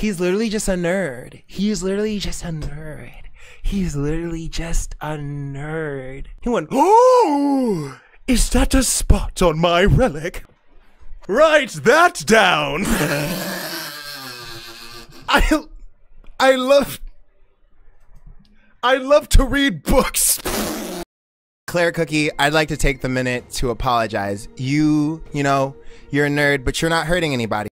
He's literally just a nerd. He's literally just a nerd. He's literally just a nerd. He went, Oh, is that a spot on my relic? Write that down. I love to read books. Claire Cookie, I'd like to take the minute to apologize. You know, you're a nerd, but you're not hurting anybody.